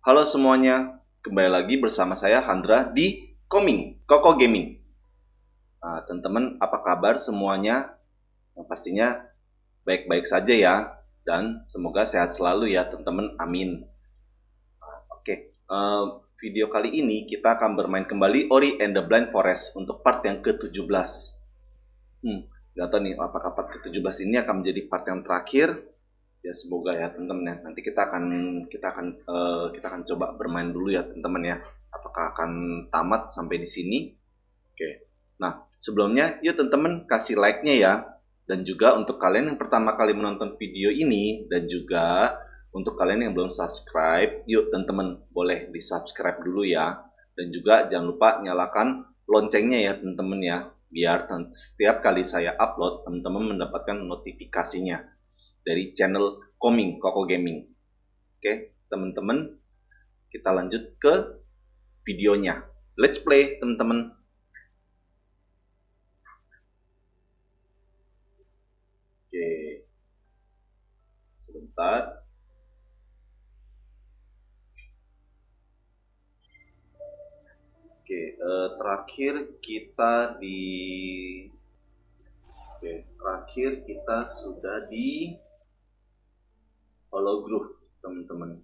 Halo semuanya, kembali lagi bersama saya Handra di Koko Gaming. Nah, teman-teman, apa kabar semuanya? Yang pastinya baik-baik saja ya, dan semoga sehat selalu ya teman-teman, amin. Oke, video kali ini kita akan bermain kembali Ori and the Blind Forest untuk part yang ke-17. Gak tahu nih apakah part ke-17 ini akan menjadi part yang terakhir. Ya semoga ya teman-teman ya. Nanti kita akan coba bermain dulu ya teman-teman ya. Apakah akan tamat sampai di sini? Oke. Nah, sebelumnya yuk teman-teman kasih like-nya ya. Dan juga untuk kalian yang pertama kali menonton video ini dan juga untuk kalian yang belum subscribe, yuk teman-teman boleh di-subscribe dulu ya. Dan juga jangan lupa nyalakan loncengnya ya teman-teman ya. Biar setiap kali saya upload, teman-teman mendapatkan notifikasinya dari channel Koko Gaming. Oke, teman-teman, kita lanjut ke videonya. Let's play, teman-teman. Oke, sebentar. Oke, terakhir kita sudah di Hollow Groove, teman-teman.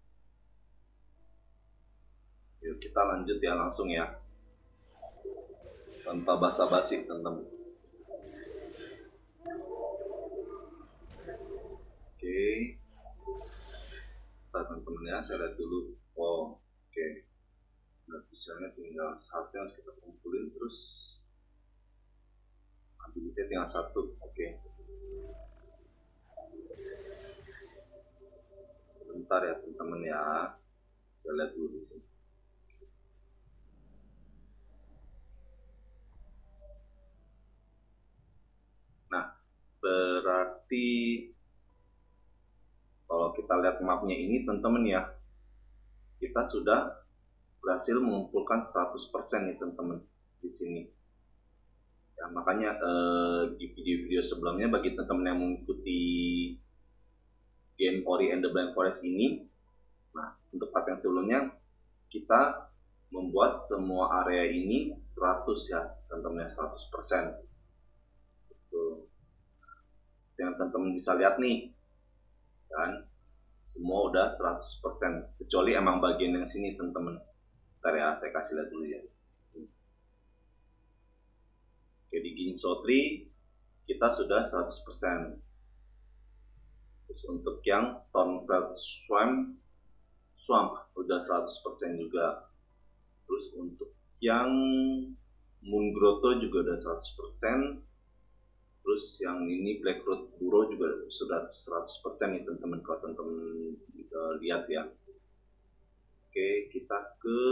Yuk kita lanjut ya langsung ya. Tanpa basa-basi, teman-teman. Oke. Teman-teman ya, saya lihat dulu. Oh, oke. Nah, misalnya tinggal satu yang harus kita kumpulin, terus ability tinggal satu. Oke. Sebentar ya teman-teman ya, saya lihat dulu di sini. Nah, berarti kalau kita lihat mapnya ini teman-teman ya, kita sudah berhasil mengumpulkan 100% nih teman-teman di sini. Ya, makanya di video-video sebelumnya bagi teman-teman yang mengikuti game Ori and the Blind Forest ini, nah untuk part yang sebelumnya kita membuat semua area ini 100 ya teman-teman ya, 100%. Yang teman-teman bisa lihat nih kan, semua udah 100%, kecuali emang bagian yang sini teman-teman. Bentar ya, saya kasih lihat dulu ya. Oke, di Ginso Tree kita sudah 100%. Terus untuk yang Thornfelt Swamp udah 100% juga. Terus untuk yang Moon Grotto juga udah 100%. Terus yang ini Blackroot Burrow juga sudah 100% nih teman-teman, kalau teman-teman lihat ya. Oke, kita ke...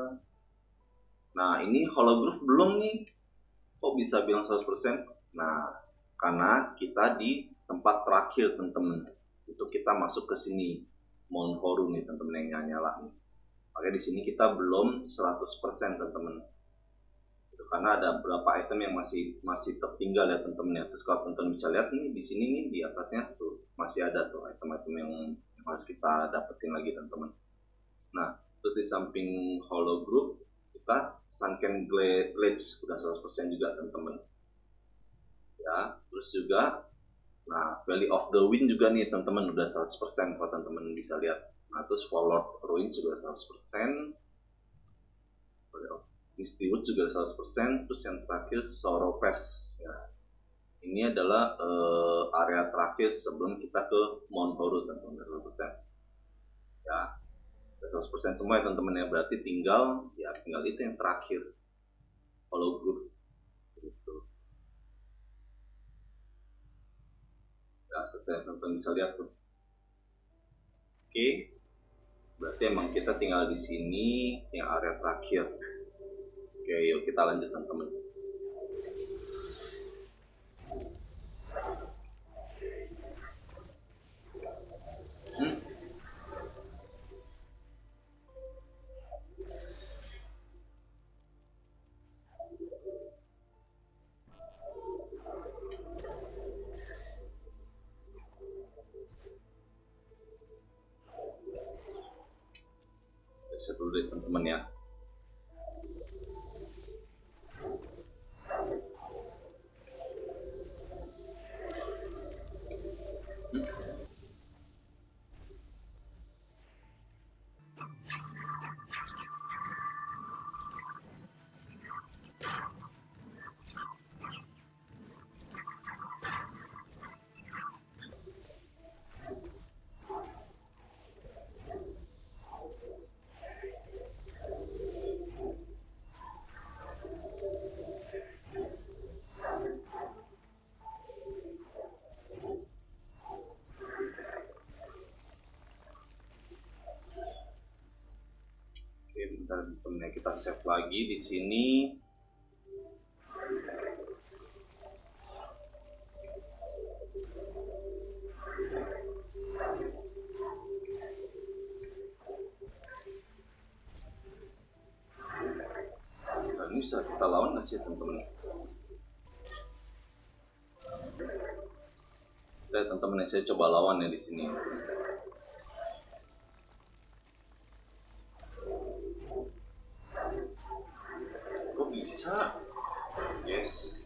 Nah, ini Hollow Groove belum nih. Kok bisa bilang 100%? Nah, karena kita di tempat terakhir teman-teman. Itu kita masuk ke sini. Mount Horu nih teman-teman yang nyala nih. Makanya di sini kita belum 100% teman-teman. Itu karena ada beberapa item yang masih tertinggal ya teman-teman ya. Terus kalau teman-teman bisa lihat nih di sini nih di atasnya tuh masih ada tuh item-item yang harus kita dapetin lagi teman-teman. Nah, terus di samping Hollow Groove kita Sunken Glades udah 100% juga teman-teman. Ya, terus juga nah Valley of the Wind juga nih teman-teman udah 100% kalau teman-teman bisa lihat. Nah, terus Warlord Ruins juga 100%. Misty Woods juga 100%. Terus yang terakhir Sorrow Pass ya. Ini adalah area terakhir sebelum kita ke Mount Horu teman-teman, 100%. Ya, 100% semua ya teman-teman ya, berarti tinggal itu yang terakhir Hollow Groove gitu. Ya, setelah teman-teman bisa lihat tuh. Oke, berarti emang kita tinggal di sini yang area terakhir. Oke, yuk kita lanjut teman-teman. Set dulu deh teman-teman ya. Oke, bentar temennya kita save lagi di sini. Nah, ini bisa kita lawan nggak sih teman-teman? Teman-teman, saya coba lawan ya di sini. Kok bisa? Yes.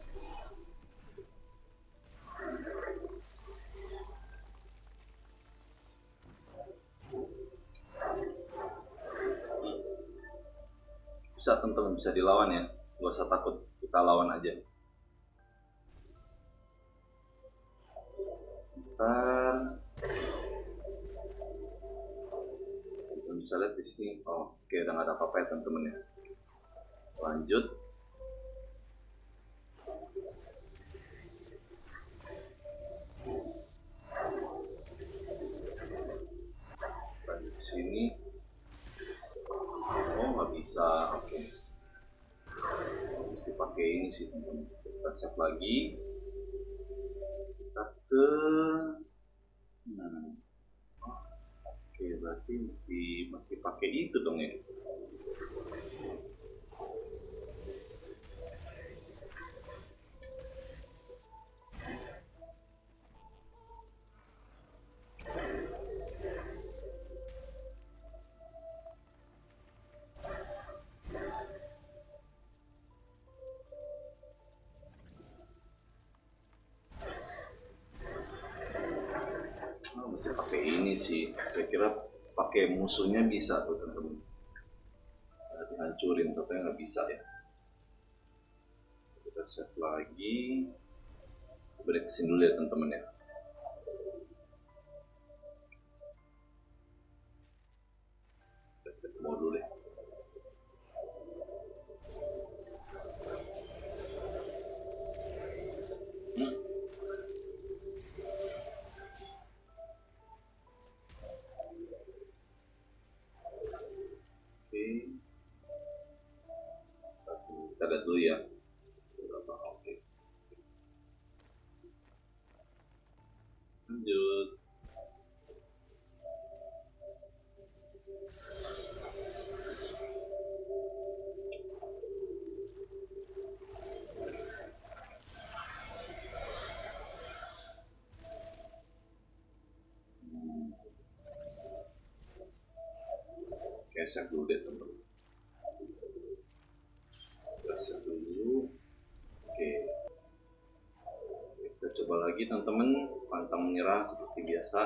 Bisa teman-teman, bisa dilawan ya. Gak usah takut, kita lawan aja. Bentar. Teman bisa lihat di sini. Oh, oke, udah nggak ada apa-apa ya teman-teman ya. Lanjut. Lanjut ke sini. Oh, nggak bisa. Oke. Mesti pakai ini sih teman-teman. Kita save lagi. Kita ke oke, berarti mesti pakai itu dong ya. Mesti pakai ini sih. Saya kira pakai musuhnya bisa tuh teman-teman. Dihancurin, tapi nggak bisa ya. Kita save lagi. Coba kesini dulu ya teman-teman ya. Kita ke bawah dulu deh. Kita lihat dulu ya. Oke. Lanjut. Oke, save dulu deh teman-teman. Save dulu. Oke. Kita coba lagi teman-teman. Pantang menyerah seperti biasa.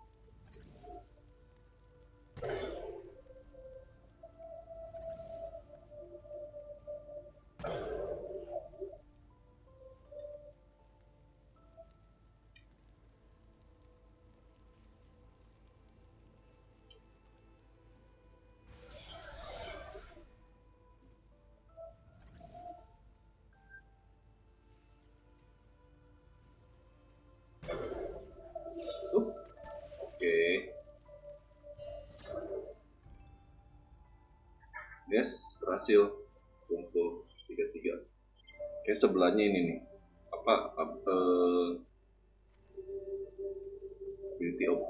Yes, berhasil kumpul 33. Oke, sebelahnya ini nih. Apa ability of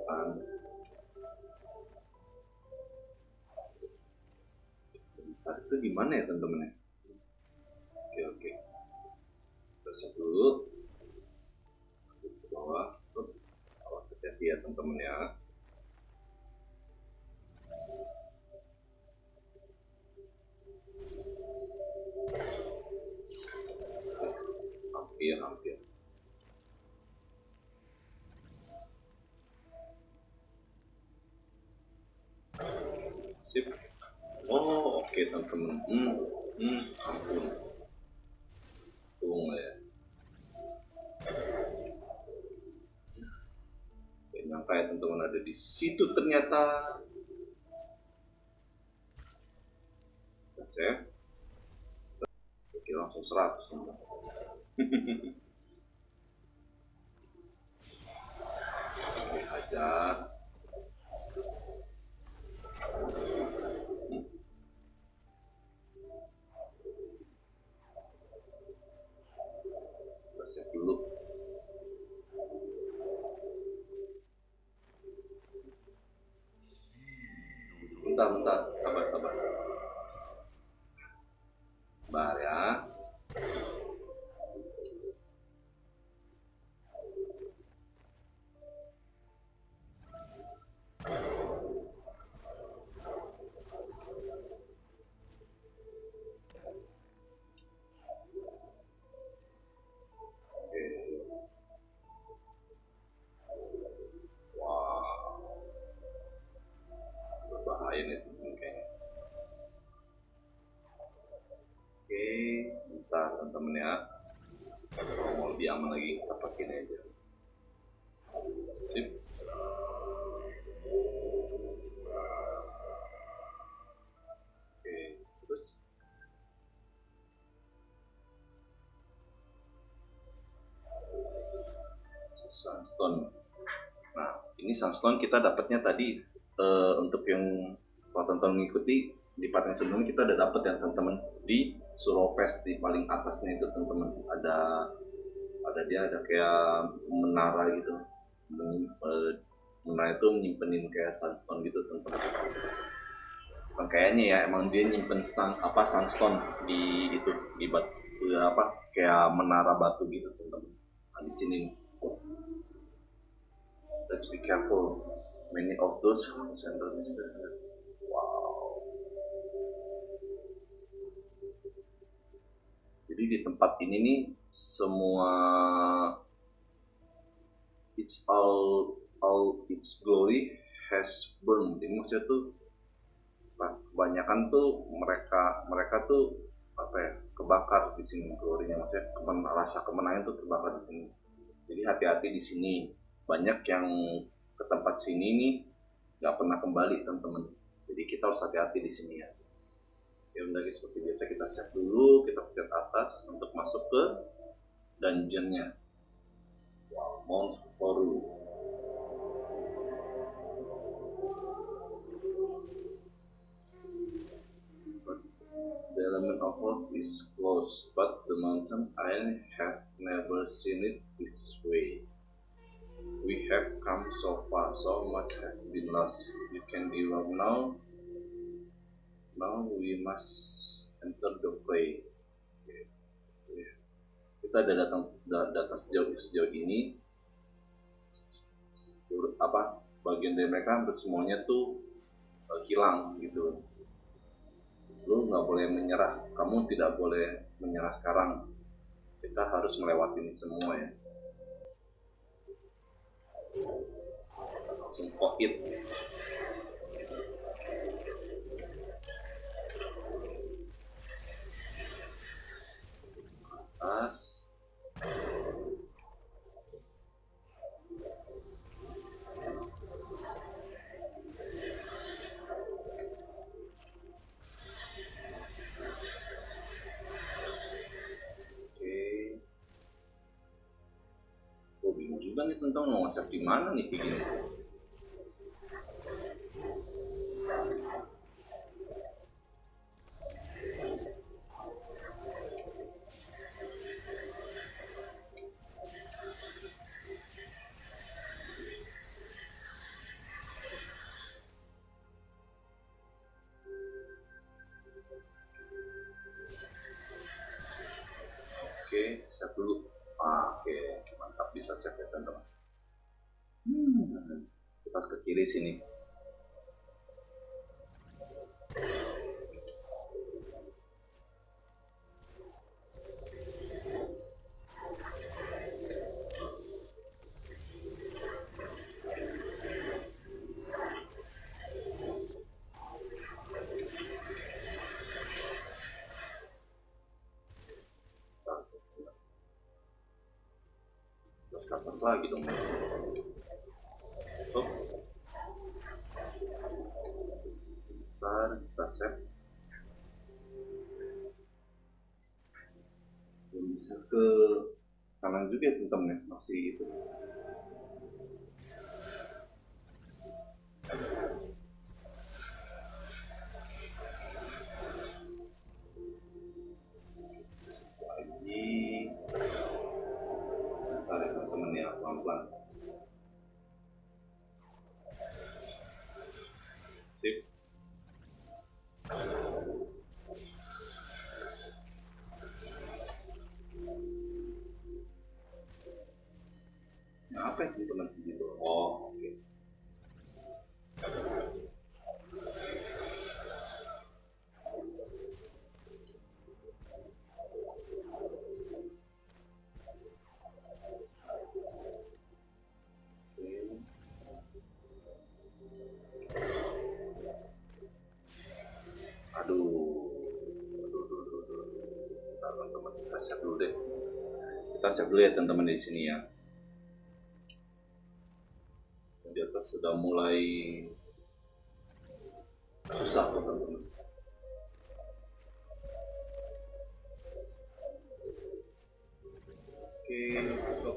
itu gimana ya teman-teman ya? Oke. Kita save dulu. Ke bawah. Awas hati-hati ya teman-teman ya. Sip. Oh, oke teman-teman. Ampun. Tunggu ya. Gak nyangka ya teman-teman ada di situ ternyata. Saya kira langsung 100 teman. Hajar. Kita save dulu. Bentar, sabar. Sabar ya. Berbahaya nih teman-teman kayaknya. Oke, bentar teman-teman ya. Kalau mau lebih aman lagi, kita pakai ini aja. Sip. Oke, terus sunstone. Nah, ini sunstone kita dapatnya tadi untuk yang kalau teman-teman mengikuti di part yang sebelumnya kita udah dapat ya teman-teman di Suropest di paling atasnya itu teman-teman ada dia ada kayak menara gitu. Menara itu nyimpenin kayak sunstone gitu teman-teman. Bukan kayaknya ya, emang dia nyimpen sunstone di itu di batu kayak menara batu gitu teman-teman. Nah, di sini let's be careful. Many of those central experiences. Wow. Jadi di tempat ini nih semua it's all its glory has burned. Ini maksudnya tuh kebanyakan tuh mereka tuh kebakar di sini glory-nya, maksudnya rasa kemenangan tuh terbakar di sini. Jadi hati-hati di sini. Banyak yang ke tempat sini nih nggak pernah kembali teman-teman. Jadi kita harus hati-hati di sini ya. Ya udah guys, seperti biasa kita save dulu, kita pencet atas untuk masuk ke dungeonnya. Wow, Mount Foru. The element of earth is close, but the mountain I have never seen it this way. We have come so far, so much has been lost. You can give up now. Now we must enter the fray. Kita udah datang sejauh ini. Bagian dari mereka semuanya tuh hilang gitu. Lu nggak boleh menyerah. Kamu tidak boleh menyerah sekarang. Kita harus melewati ini semua ya. Langsung COVID. Atas. Oke. Bingung juga nih tentang mau nge-save di mana nih kayak gini. Oke, save dulu. Oke, mantap, bisa save ya teman-teman. Kita ke kiri sini. atas lagi dong. Oh. Bentar, kita save. Belum bisa ke kanan juga ya teman-teman ya, masih itu. Pelan-pelan. Sip. Nah, apa itu teman gitu? Oh, oke. Teman-teman, kita save dulu deh. Kita save dulu ya teman-teman di sini ya. Di atas sudah mulai susah teman-teman. Oke, stop.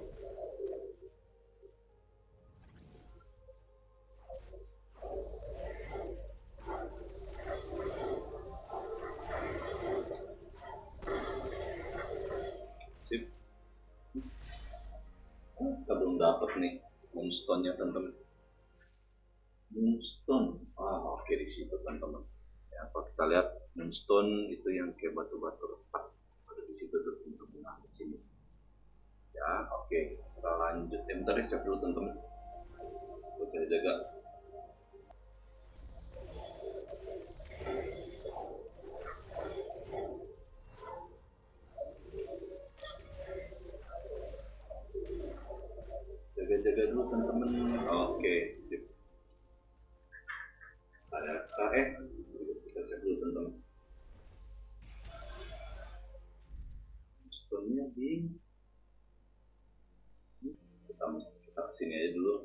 Sip. Kita belum dapat nih moonstone-nya teman-teman. Moonstone, oke di situ teman-teman. Ya, kalau kita lihat moonstone itu yang kayak batu-batu retak ada di situ tuh teman-teman. Nah, di sini. Ya, oke. Kita lanjut. Bentar ya, save dulu teman-teman. Kita jaga-jaga. Jaga-jaga dulu teman-teman. Oke, sip. Ada kita save dulu teman-teman. Moonstone-nya kita kesini aja dulu.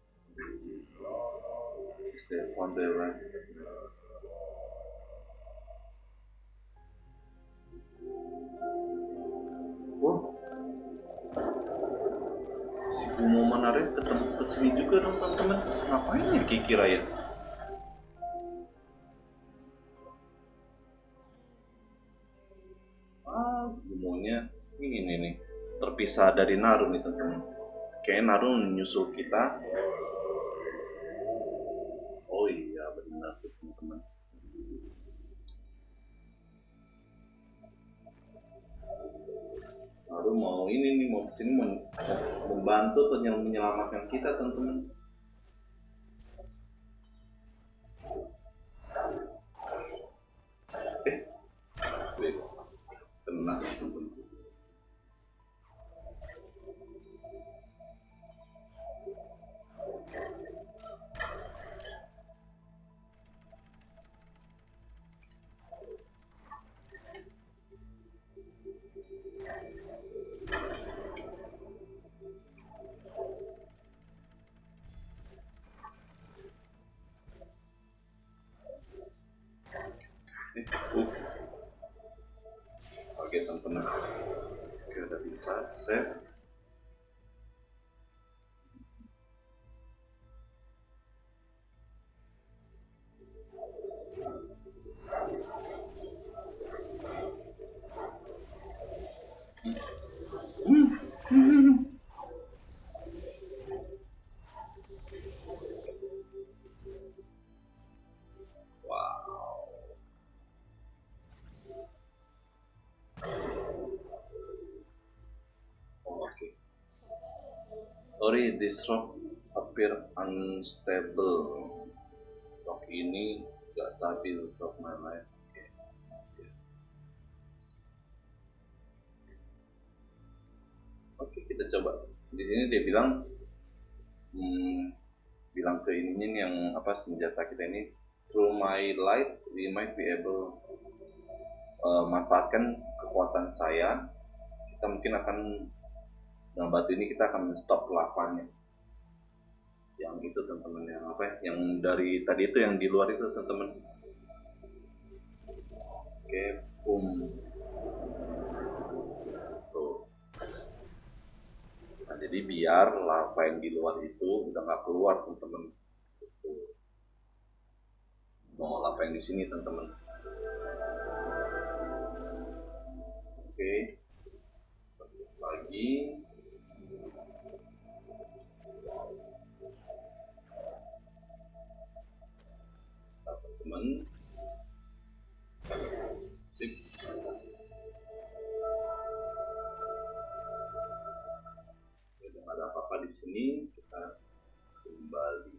Stay on the right. Wah, si Bumo Manare ketemu kesini juga dong teman-teman. Ngapain ya kira ya? Bumonya ini nih terpisah dari Naru nih teman-teman. Kayaknya Naru menyusul kita. Oh iya benar tuh teman-teman. Naru mau ini nih, mau kesini membantu atau menyelamatkan kita teman-teman. Kena teman-teman. Oke teman-teman, oke udah bisa save. Sorry, this rock appear unstable. Rock ini gak stabil untuk my life. Oke, kita coba. Di sini dia bilang, bilang ke ininya nih yang apa senjata kita ini. Through my light, we might be able manfaatkan kekuatan saya. Kita mungkin akan Dengan batu ini kita akan men-stop lavanya. Yang itu teman-teman, yang apa ya? Yang dari tadi itu yang di luar itu teman-teman. Oke, tuh. Nah, jadi biar lava yang di luar itu udah nggak keluar teman-teman. Mau lava yang di sini teman-teman. Oke, kasih lagi. Teman-teman, sip. Tidak ada apa-apa di sini, kita kembali.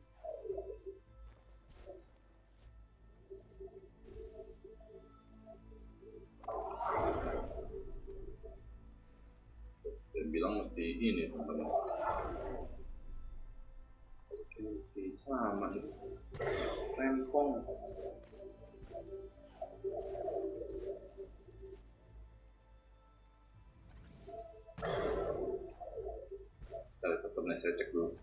Dia bilang mesti ini teman-teman. Oke, mesti sama nih. Rempong. Teman-teman, saya cek dulu.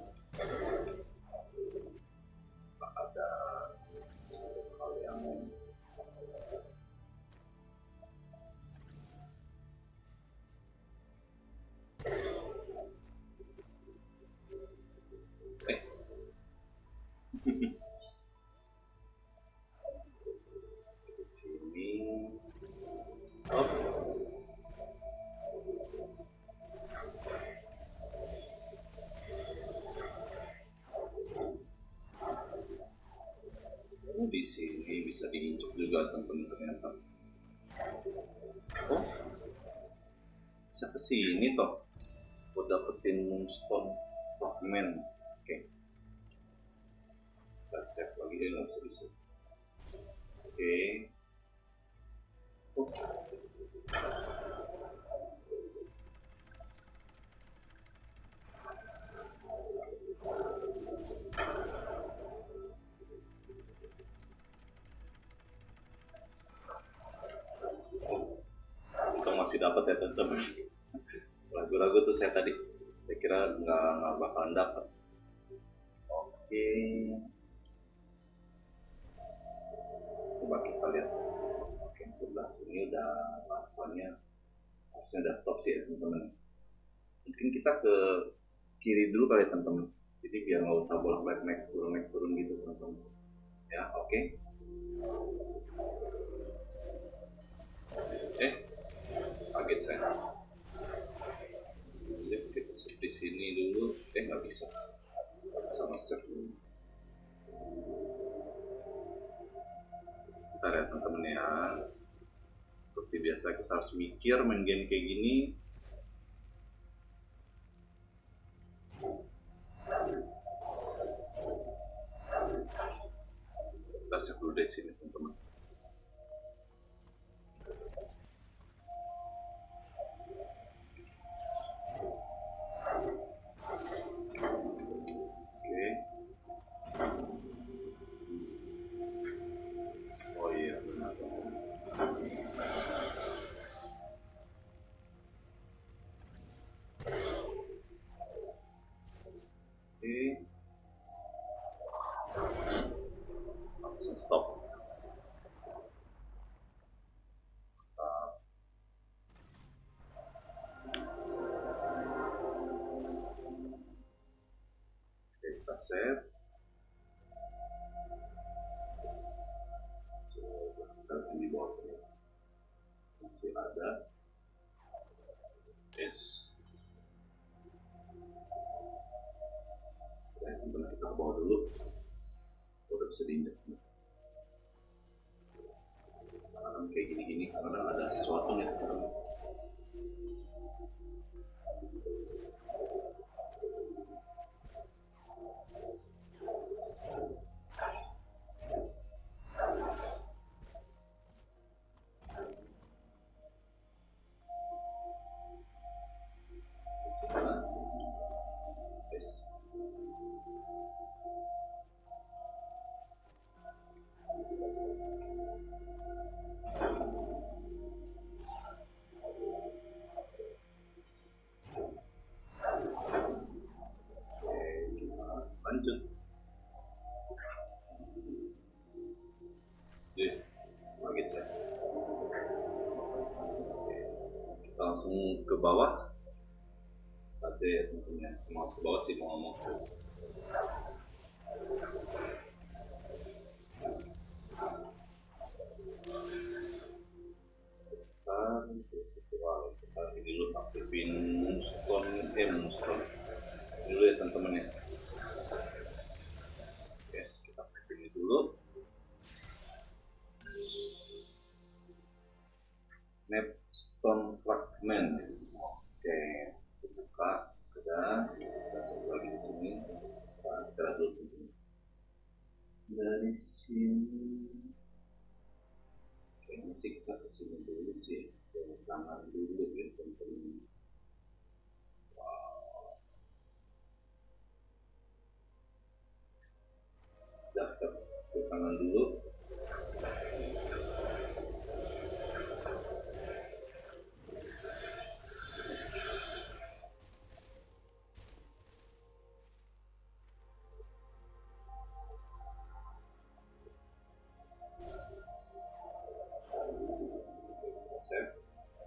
Ada hal yang di sini. Di sini bisa diinjak juga teman-teman ternyata. Oh, bisa ke sini toh. Buat dapetin moonstone fragment. Oke. Kita save lagi, nggak bisa di save. Oke. Oh. Masih dapat ya teman-teman. Ragu-ragu tuh saya tadi, saya kira nggak bakalan dapat. Oke, coba kita lihat. Oke, sebelah sini udah lavanya harusnya udah stop sih ya teman-teman. Mungkin kita ke kiri dulu kali ya teman-teman, jadi biar nggak usah bolak-balik naik turun gitu teman-teman ya. Oke. Kaget saya. Jadi kita save di sini dulu. Nggak bisa nge-save dulu. Bentar ya teman-teman ya. Seperti biasa kita harus mikir main game kayak gini. Kita save dulu dari sini teman-teman. Langsung stop. Oke, kita save. Coba kita di bawah sini masih ada. Yes. Teman-teman, kita ke bawah dulu. Udah bisa diinjak. Kadang kayak gini-gini, kadang ada sesuatu nih teman-teman. Yes. langsung ke bawah saja ya tentunya. Mouse ke bawah sih mau ngomong. Kita ini dulu aktifin moonstone dulu ya teman-teman ya. Yes, kita aktifin ini dulu. Napstone fragment. Oke, buka sudah. Kita satu lagi di sini. Kita lihat dulu dari sini. Kayaknya sih kita kesini dulu sih. Dari kanan dulu ya teman-teman. Wow. Kita ke kanan dulu. Save.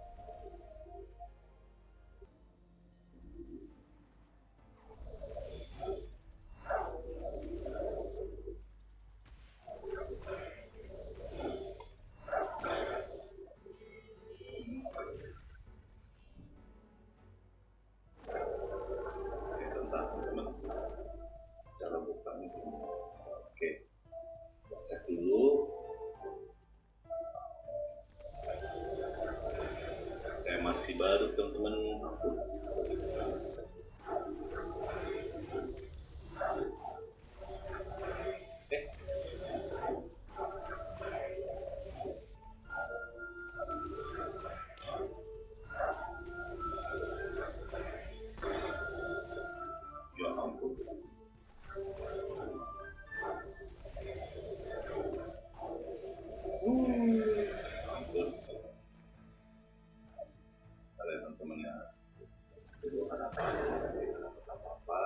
Cara bukanya oke, save dulu. Saya masih baru teman-teman. Ya ampun. Ampun. Kalian teman-teman ya. Itu apa?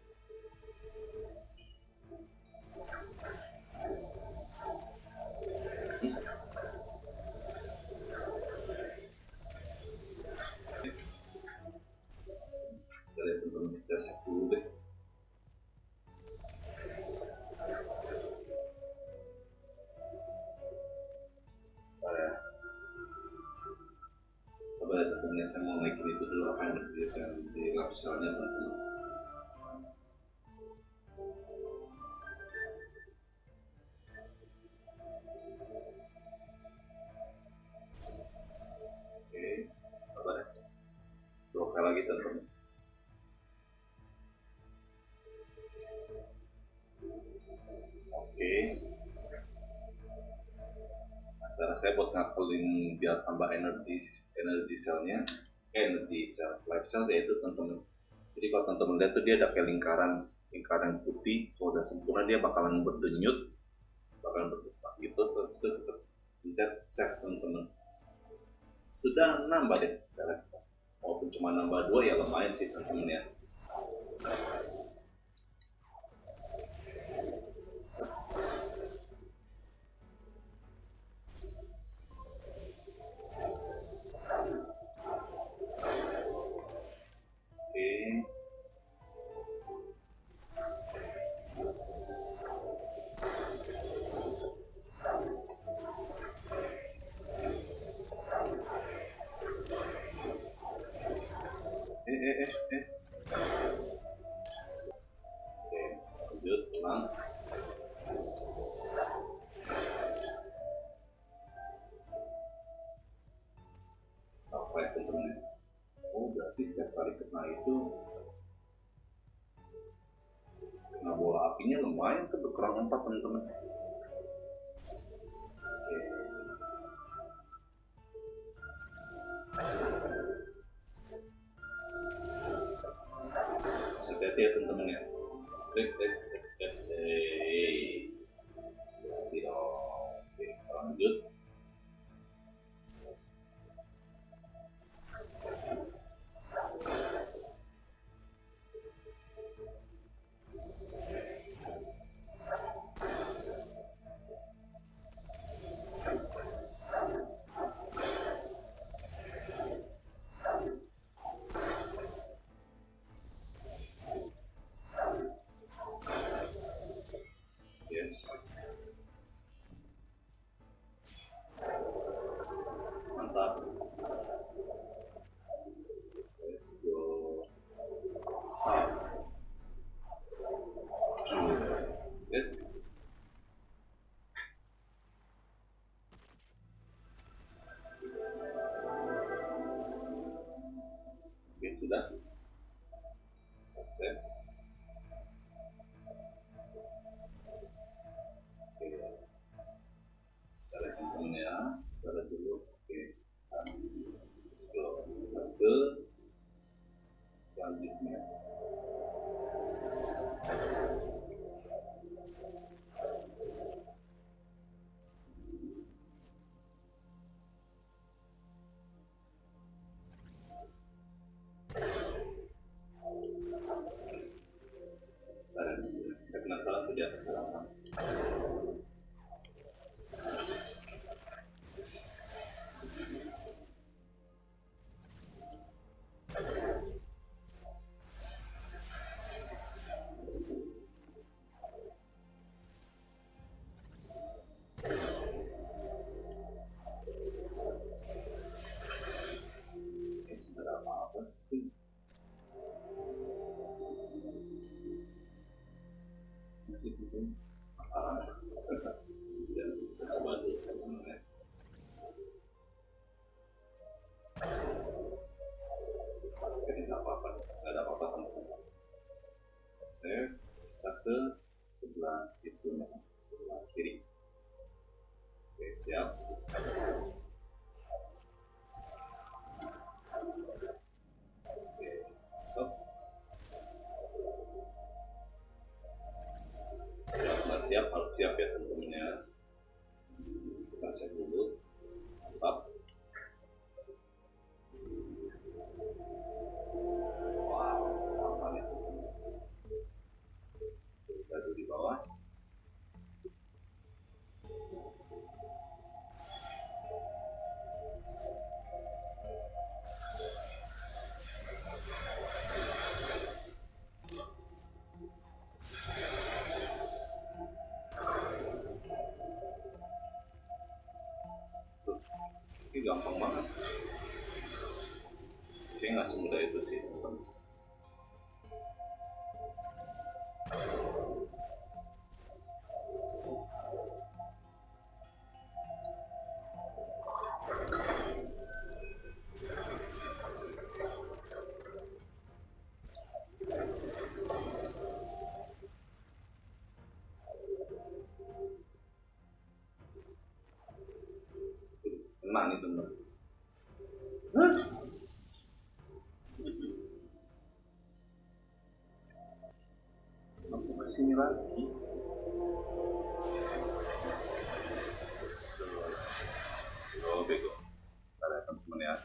Kalian teman-teman saya save dulu deh. Sabar ya teman-teman, saya mau naikin itu dulu apa energi lapselnya teman-teman. Oke, sabar ya. Oke lagi teman-teman. Oke. Cara saya buat ngakelin biar tambah energi selnya, energi sel life cell yaitu teman-teman. Jadi kalau teman-teman lihat tuh dia ada kayak lingkaran putih. Kalau udah sempurna dia bakalan berdenyut, bakalan berdetak gitu. Terus itu kita pencet save teman-teman. Sudah nambah deh, walaupun cuma nambah 2 ya lumayan sih teman-teman ya. Oke, lanjut ulang. Apa ya teman-teman? Oh, berarti setiap kali kena itu kena bola apinya lumayan tuh, berkurang 4 teman-teman. Hati-hati ya teman-teman ya. Oke, lanjut. sudah. Save. Oke, kita lihat teman ya. Kita lihat dulu. Oke, scroll ke selanjutnya. Saya penasaran tuh di atas apa. Sebenarnya apa sih? Masih itu masalah. Ya, kita coba dulu teman-teman. Ini nggak apa-apa, nggak ada apa-apa teman-teman. Save, kita ke sebelah situ, sebelah kiri. Oke, siap. Oke, stop. Siap, nggak siap, harus siap ya teman-teman ya. Kita save dulu. Mantap. Wow, apa nih? Kita dulu di bawah. Ini gampang banget. Kayaknya nggak semudah itu sih teman-teman. Kena nih teman. Langsung ke sini lagi. Oh, bego. Kita lihat teman-teman ya.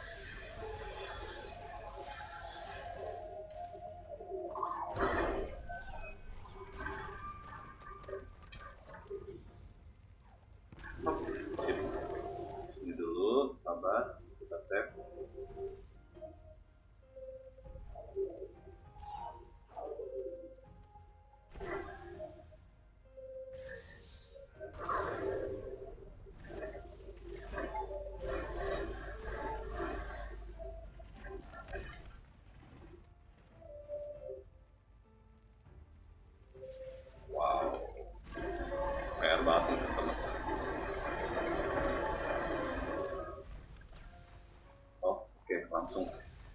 Sip. Sini dulu, sabar. Kita save. Wow, PR banget teman-teman. Oh, oke, langsung.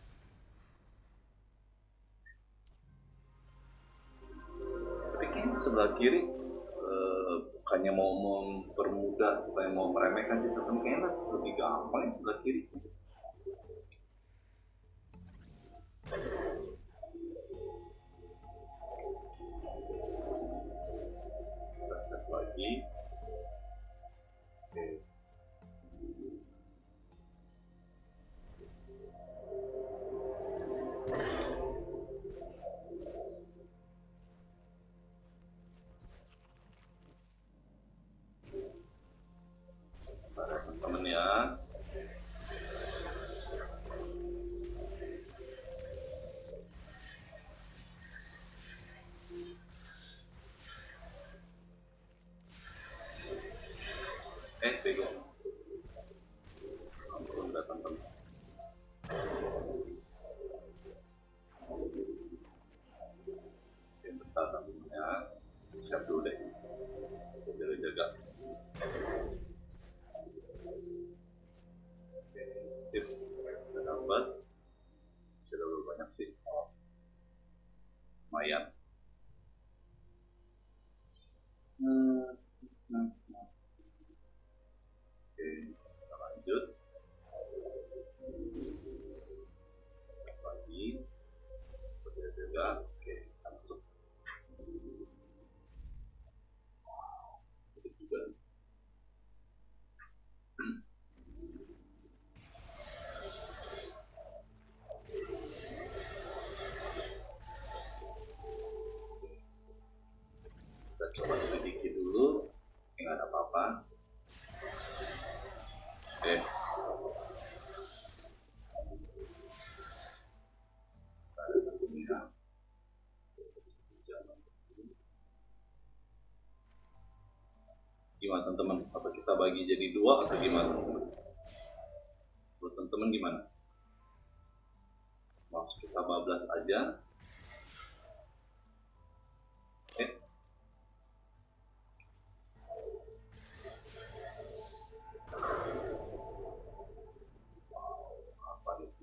Tapi kayaknya sebelah kiri bukannya mau mempermudah, bukannya mau meremehkan sih teman-teman, kayaknya lebih gampang ya sebelah kiri. Kita save lagi. Oke. Teman-teman ya. Bego. Ampun dah teman-teman. Bentar teman-teman ya. Siap dulu deh. Jaga-jaga. Oke, sip. Kita dapat. Sudah sih. Lumayan. Oke, kita lanjut. Cek lagi. Berbeda. Oke, kita masuk. Itu juga. Kita coba sedikit dulu. Nggak ada apa-apa. Oke. Gimana teman-teman? Apa kita bagi jadi 2 atau gimana teman-teman? Menurut teman-teman gimana? Langsung kita bablas aja. Oke. Apa itu?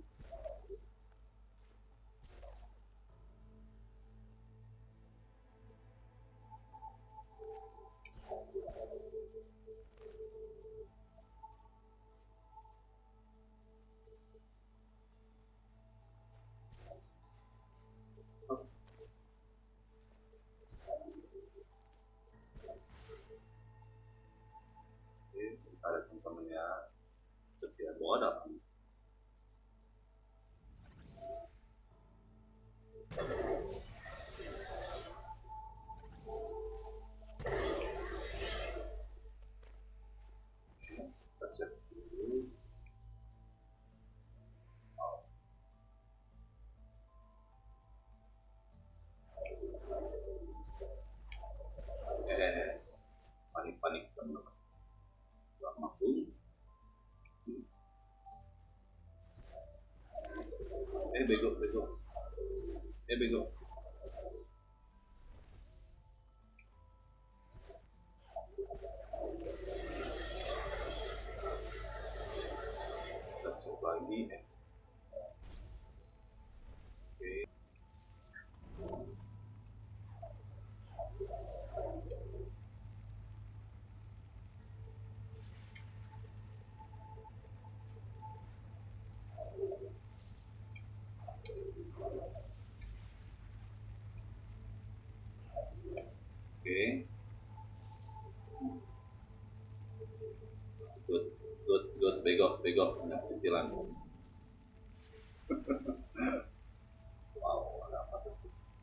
Bentar ya teman-teman ya. Setiap bawa ada apa? Kita set dulu. Panik-panik teman-teman. Mampu. Bego. Bego. Kita save lagi. Oke. Good. Bego. Nah, cicilan. Wow, ada apa tuh?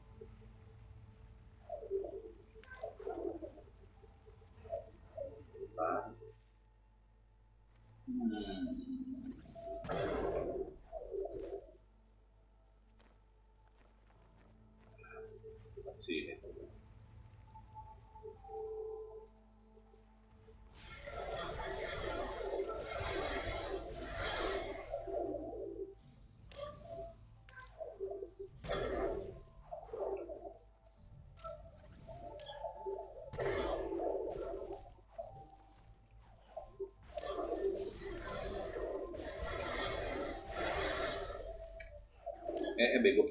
Let's see. Bego.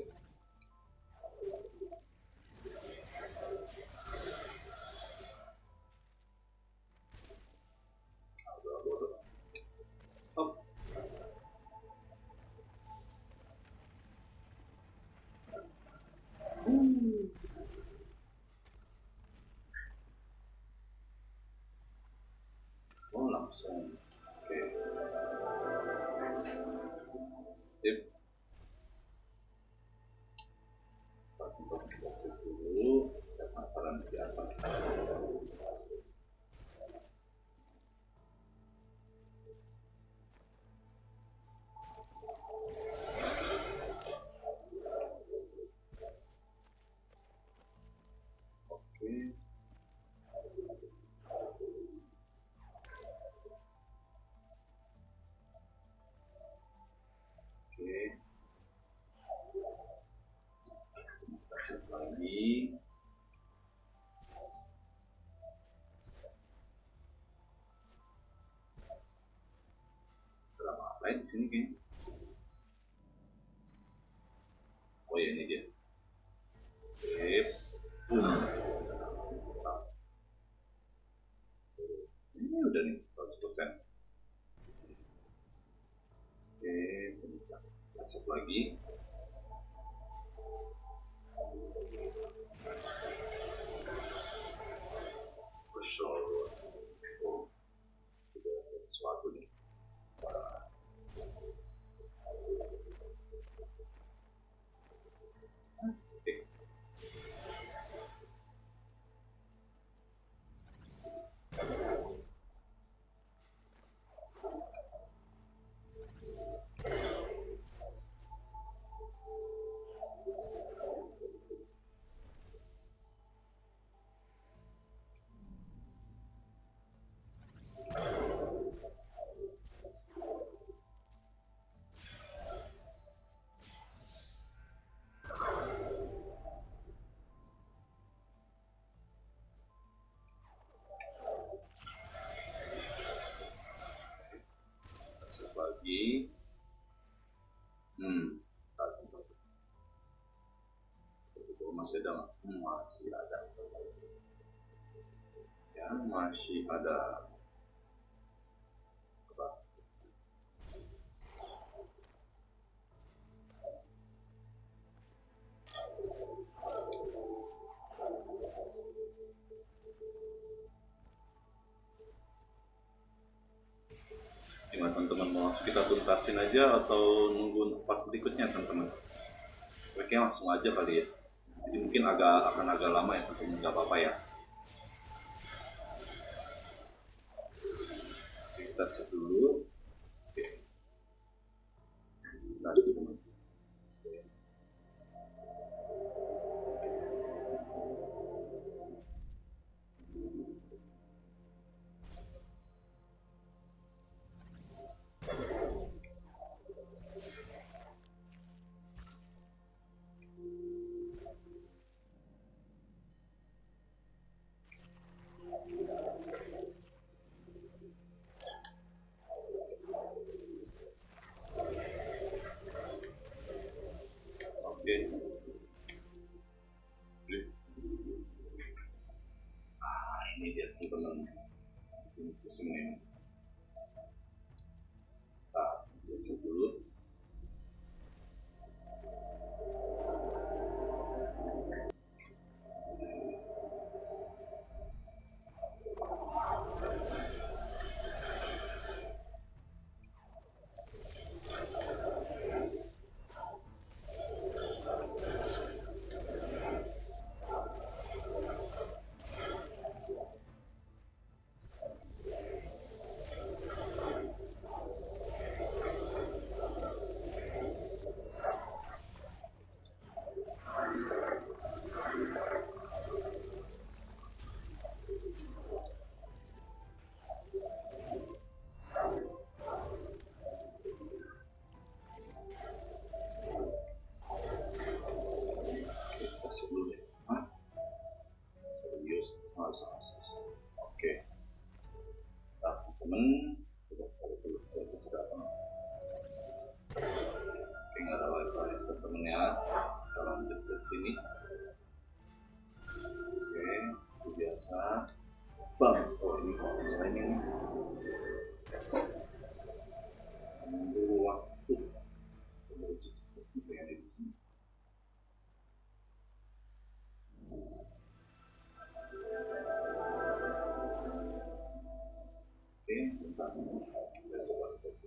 Oh, langsung. Oke. Sip. Kita save dulu. Saya penasaran di atas. Save lagi. Berapa apa di sini kayaknya? Ini udah nih 100%. Oke, kita save lagi. Oh, udah sesuatu nih. Lagi masih ada ya, masih ada apa? Gimana teman-teman, mau langsung kita tuntasin aja atau nunggu part berikutnya teman-teman? Oke, langsung aja kali ya. Jadi mungkin akan agak lama ya teman-teman, nggak apa-apa ya. Kita set dulu. Oke. Nah, teman-teman. Ini dia teman-teman, pusing nih. Nah, pusing dulu. Oke, nah temen kita sudah oke, nggak ada lagi temen ya. Kita lanjut ke sini. Oke, itu biasa bang. Oh, ini masalah ini nih, menunggu waktu menuju yang ada di sini. Oke, bentar. Saya coba.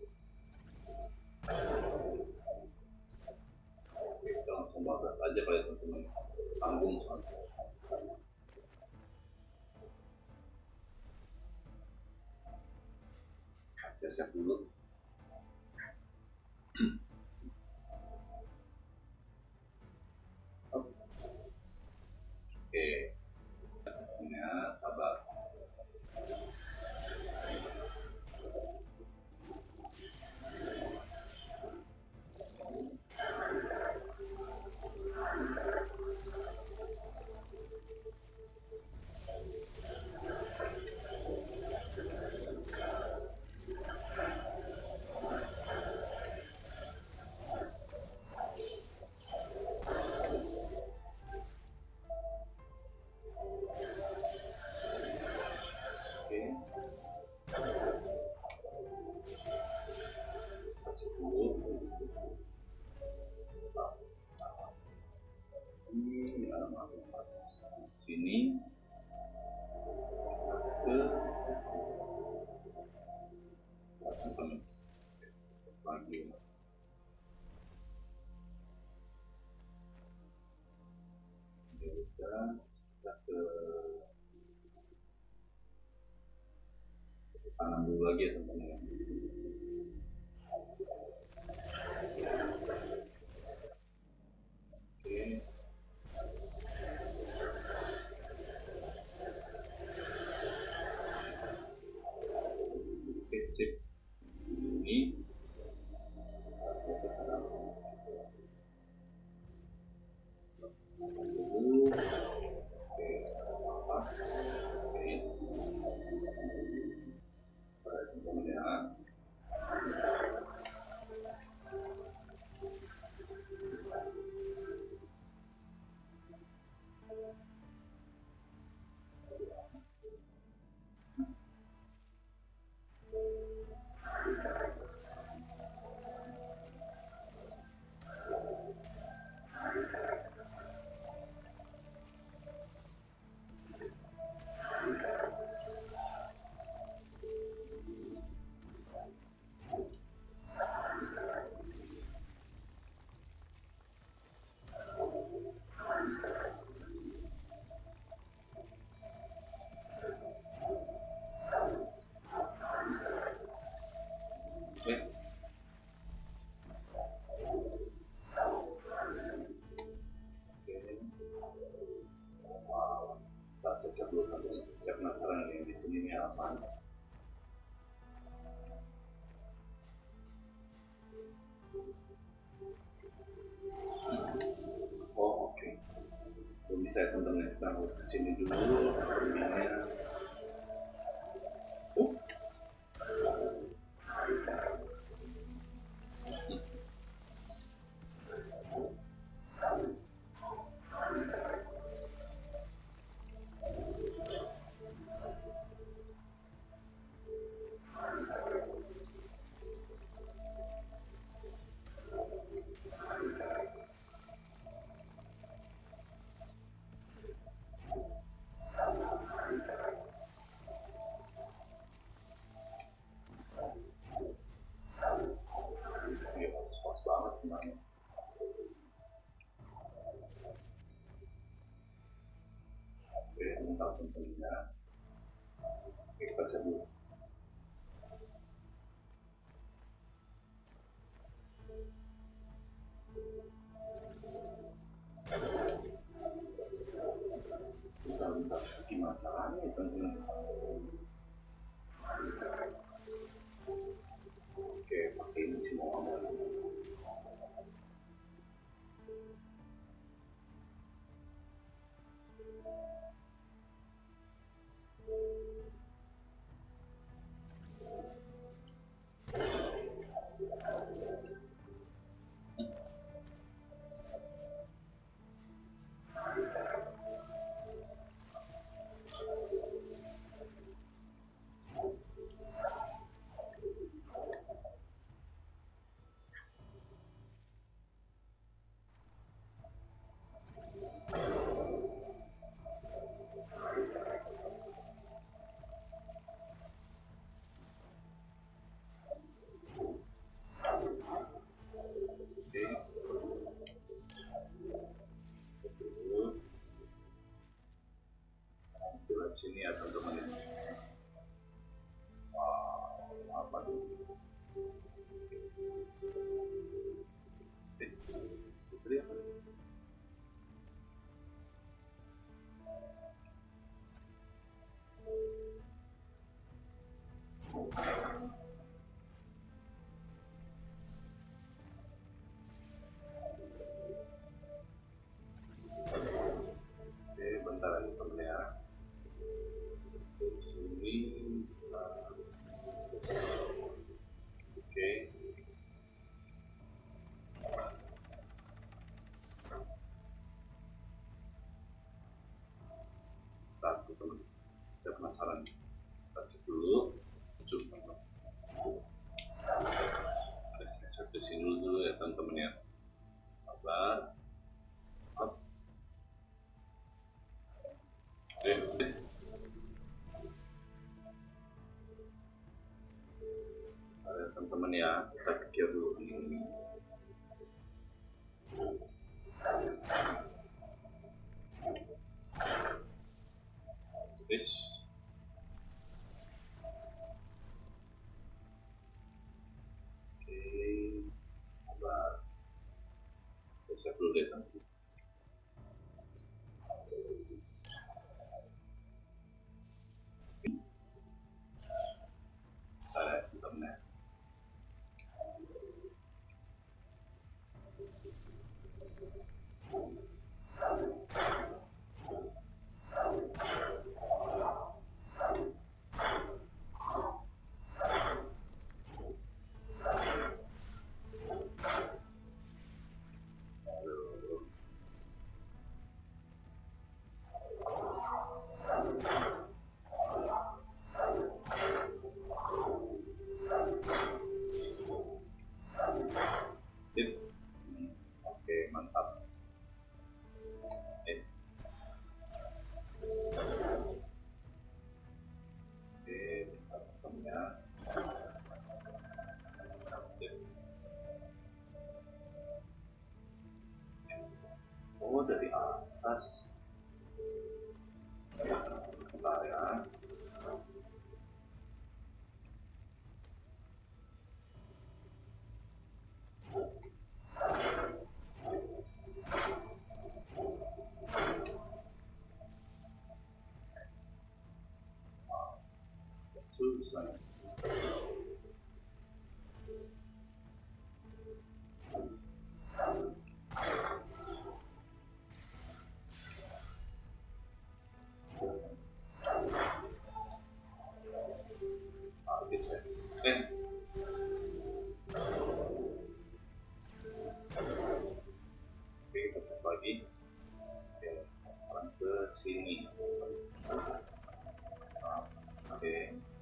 Oke, kita langsung batas aja kali teman-teman. Tanggung soalnya. Saya siap dulu. Oke, ya sabar. Ini alamat sini ke lagi. Kita ke kanan dulu lagi ya teman-teman. Oke, sip. Di sini kita sana dulu. Oke, apa? Oke, teman-teman ya. Saya belum tahu, saya penasaran nih di sini nih apa. Oh oke, belum bisa ya teman-teman, kita harus kesini dulu sepertinya. Pas banget teman-teman. Oke, bentar tentunya. Oke, kita siap dulu. Bentar, gimana caranya teman-teman? Oke, pakai ini sih mau ngomong. Istilah sini ya teman-teman. Wow, apa tuh? Putri apa? Oke, bentar lagi teman ya. Di sini oke. Bentar teman, saya penasaran. Kasih dulu, coba. Ada saya sini dulu ya teman. teman-teman ya, kita pikir dulu ini. Terus oke, sabar. Saya dulu deh nanti. Teman-teman. Sip. Oke, mantap. Yes. Oke, teman-temannya. Sip. Oh, dari atas. Bentar ya. Susah. Oke, kita set lagi. Oke, sekarang ke sini. Oke.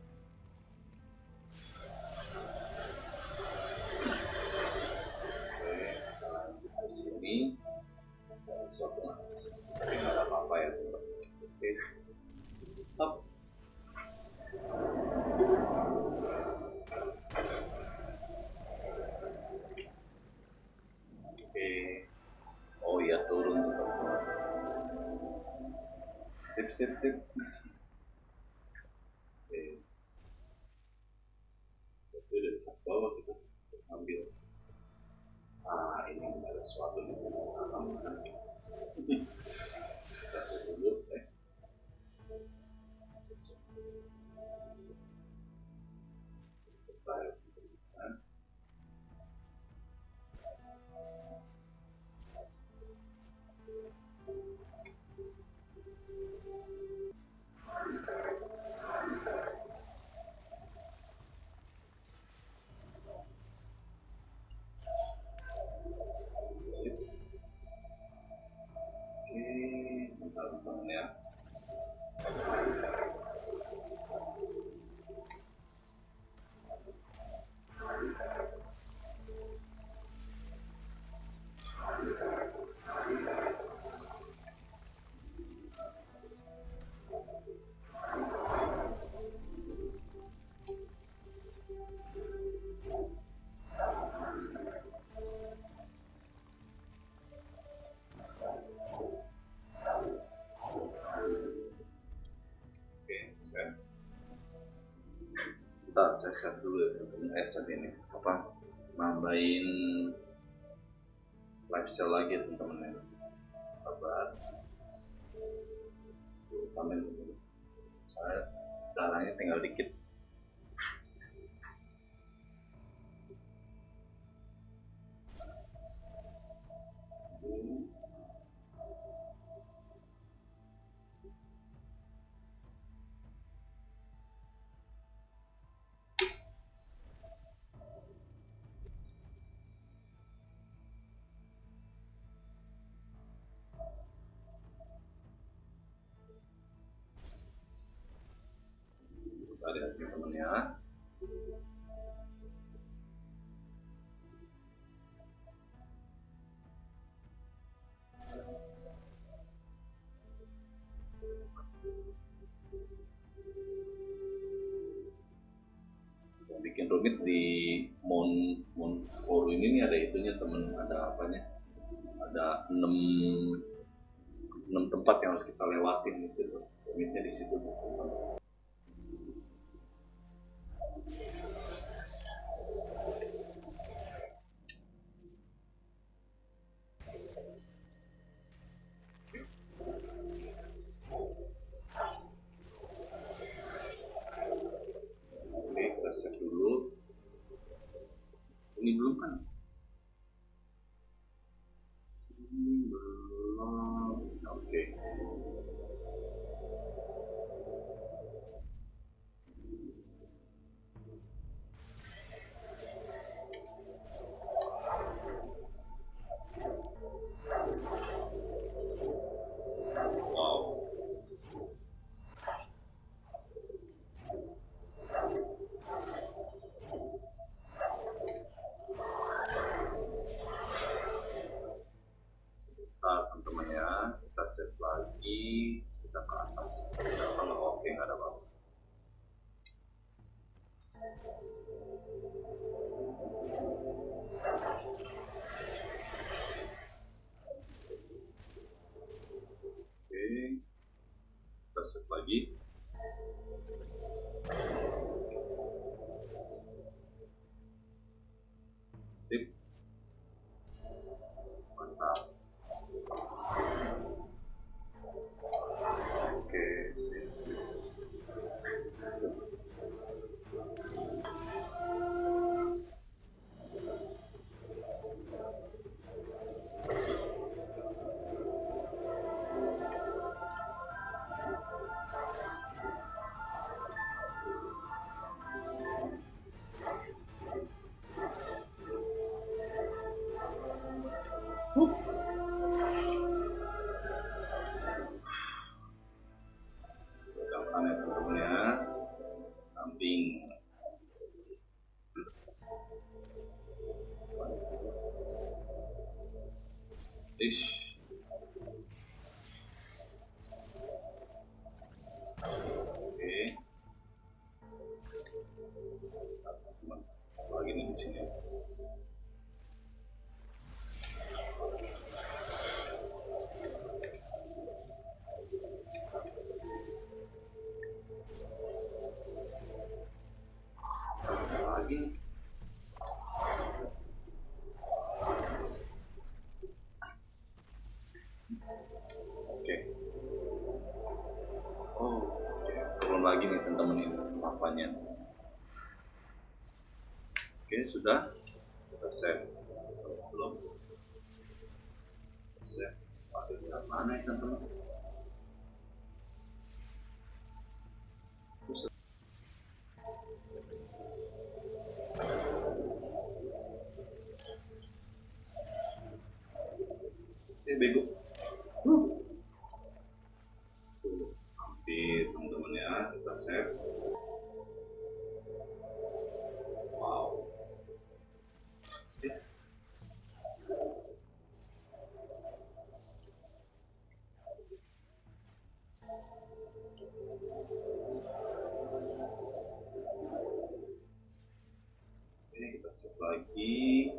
Ke sini dan sesuatu tapi nggak ada apa-apa ya. Oke, stop. Oke, oh iya turun teman-teman. Sip. Oke, itu udah bisa bawa kita ambil. Ini ada sesuatu nih. Kita set dulu. Oke, teman-teman ya. Bentar, saya set dulu ya teman-teman. Set ini apa? Nambahin live cell lagi teman-teman ya. Sabar. Tambahin dulu. Saya darahnya tinggal dikit. Lihat teman-teman ya. bikin rumit di Mount Foru ini nih, ada itunya temen, ada apanya, ada 6 tempat yang harus kita lewatin gitu tuh, rumitnya di situ teman. Oke, kita save dulu. Ini belum kan? Ini belum. Oke. Wow. Sebentar teman-teman ya, kita save lagi, kita ke atas. Kalau oke, nggak ada apa-apa. Oke, kita save lagi. Sip, mantap. Oke, sip. Gampang ya teman-teman ya, samping. Ish. Oke. Lagi nih di sini. Lagi. Oke. Oh, oke. Turun lagi nih teman-teman ini papanya. Oke, sudah. Kita save. Belum. Save. Ada di mana ya teman-teman? Bego. Hampir teman-teman ya, kita save. Wow. Ini kita save lagi.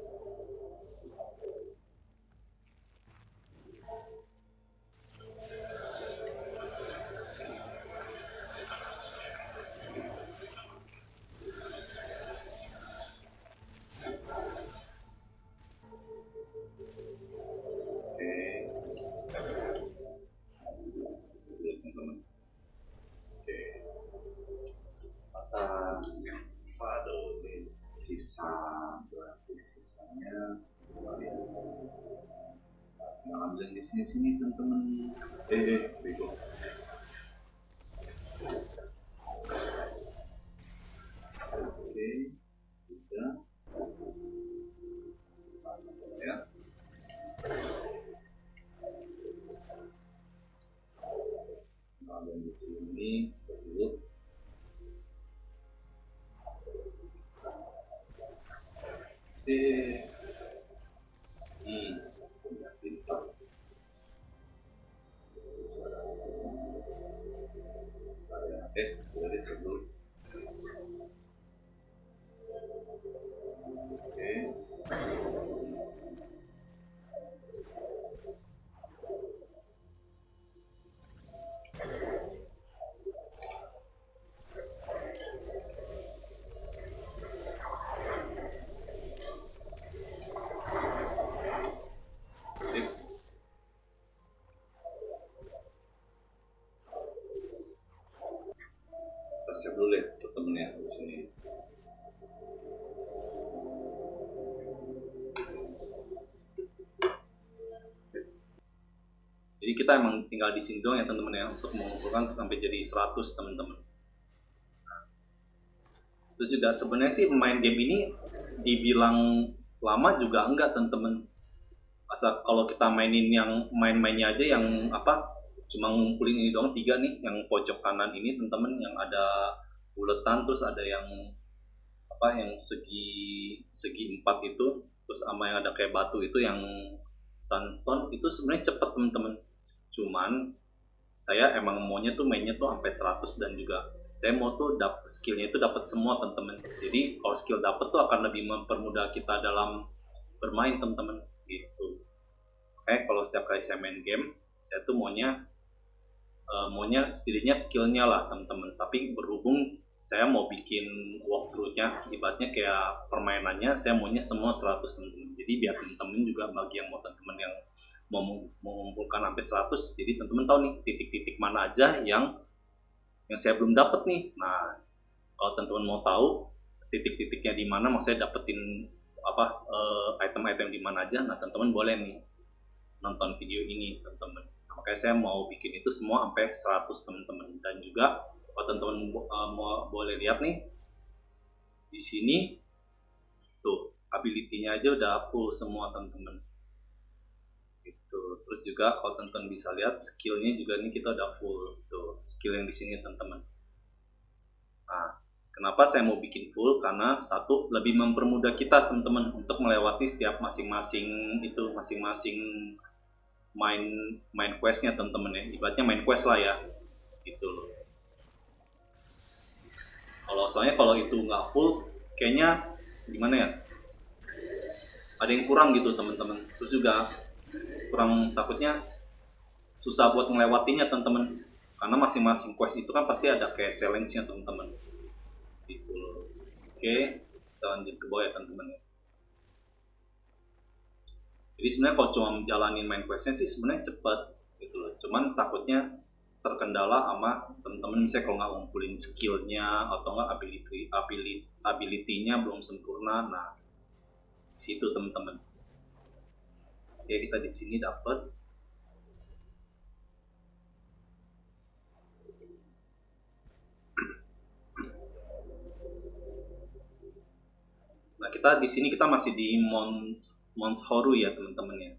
Waduh, ini sisa, berarti sisanya kalian ngambil di sini teman-teman. Bego. Oke, sudah ya. Ngambil di sini dulu. Pintar. Udah deh sebelum. save dulu ya temen-temen ya di sini. Jadi kita emang tinggal di sini doang ya teman-teman ya, untuk mengumpulkan sampai jadi 100 teman-teman. Terus juga sebenarnya sih main game ini dibilang lama juga enggak teman-teman. Masa kalau kita mainin yang main-mainnya aja yang apa, cuma ngumpulin ini doang 3 nih, yang pojok kanan ini teman-teman yang ada buletan, terus ada yang apa yang segi 4 itu, terus sama yang ada kayak batu itu yang sunstone, itu sebenarnya cepet teman-teman. Cuman saya emang maunya tuh mainnya tuh sampai 100, dan juga saya mau tuh skillnya itu dapat semua teman-teman. Jadi kalau skill dapat tuh akan lebih mempermudah kita dalam bermain teman-teman gitu. Kalau setiap kali saya main game, saya tuh maunya setidaknya skillnya lah teman-teman. Tapi berhubung saya mau bikin walkthrough-nya, ibaratnya kayak permainannya, saya maunya semua 100 teman-teman. Jadi biar teman-teman juga, bagi yang mau teman-teman yang mau mengumpulkan sampai 100, jadi teman-teman tahu nih titik-titik mana aja yang saya belum dapat nih. Nah, kalau teman-teman mau tahu titik-titiknya di mana, maksudnya dapetin apa item-item di mana aja, nah teman-teman boleh nih nonton video ini teman-teman. Makanya saya mau bikin itu semua sampai 100 teman-teman. Dan juga kalau teman-teman mau boleh lihat nih di sini tuh ability-nya aja udah full semua teman-teman. Terus juga kalau teman-teman bisa lihat skillnya juga nih kita udah full tuh, skill yang di sini teman-teman. Nah, kenapa saya mau bikin full? Karena satu, lebih mempermudah kita teman-teman untuk melewati setiap masing-masing main questnya teman-teman ya. Ibaratnya main quest lah ya, gitu loh. Soalnya kalau itu nggak full, kayaknya gimana ya? Ada yang kurang gitu teman-teman. Terus juga kurang, takutnya susah buat melewatinya teman-teman, karena masing-masing quest itu kan pasti ada kayak challenge-nya teman-teman gitu loh. Oke, kita lanjut ke bawah ya teman-teman. Jadi sebenarnya kalau cuma menjalani main quest-nya sih sebenarnya cepat gitu loh. Cuman takutnya terkendala sama teman-teman, misalnya kalau nggak ngumpulin skill-nya atau nggak ability-nya belum sempurna. Nah, situ teman-teman. Oke, kita di sini dapat nah, kita di sini kita masih di Mount Horu ya teman-teman ya.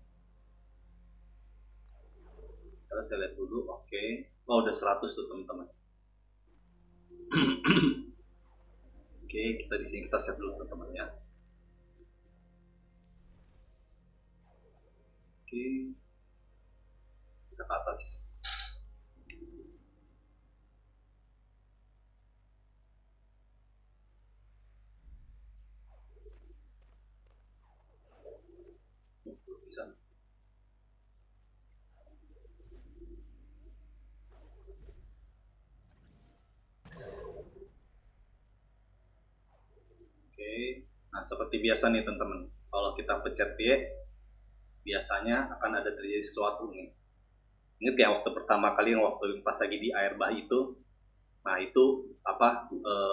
Kita saya lihat dulu. Oke. Oh, udah 100 tuh teman-teman. Oke, kita di sini kita save dulu teman-teman ya. Oke, kita ke atas. Bisa. Oke, nah seperti biasa nih teman-teman, kalau kita pencet Y, biasanya akan ada terjadi sesuatu nih. Ingat ya waktu pertama kali, yang waktu pas lagi di air bah itu, nah itu apa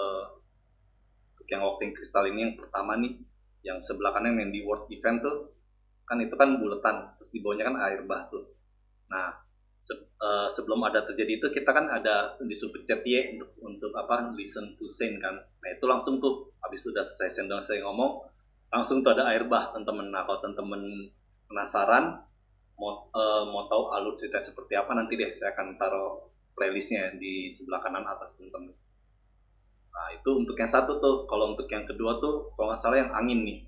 yang waktu yang kristal ini yang pertama nih, yang sebelah kanan yang di world event tuh kan, itu kan buletan, terus di bawahnya kan air bah tuh. Nah, sebelum ada terjadi itu, kita kan ada disuruh pencet Y untuk apa, listen to Saint kan. Nah itu langsung tuh, habis sudah selesai saya ngomong, langsung tuh ada air bah teman-teman. Nah kalau teman-teman penasaran mau tahu alur cerita seperti apa, nanti deh saya akan taruh playlistnya di sebelah kanan atas teman-teman. Nah itu untuk yang satu tuh. Kalau untuk yang kedua tuh, kalau nggak salah yang angin nih,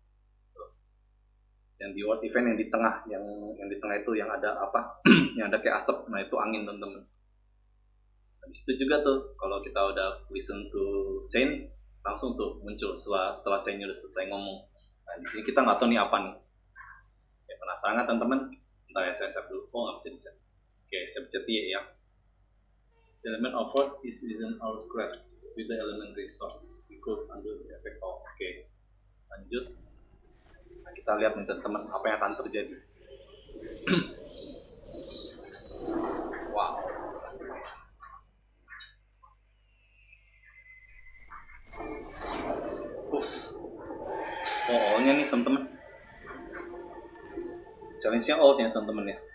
yang di world event yang di tengah, yang di tengah itu yang ada apa yang ada kayak asap, nah itu angin teman-teman. Nah, di situ juga tuh kalau kita udah listen to Saint, langsung tuh muncul setelah Saint udah selesai ngomong. Nah di sini kita nggak tahu nih apa nih ya. Penasaran nggak teman-teman? Bentar ya, saya save dulu. Oh, nggak bisa di-save. Oke, saya pencet ya. The element offered is within our scraps with the element resource. We could undo the effect of. Oke, lanjut. Nah, kita lihat nih teman-teman apa yang akan terjadi. Wow. Oh, all-nya nih teman-teman. Challenge-nya all-nya teman-teman ya.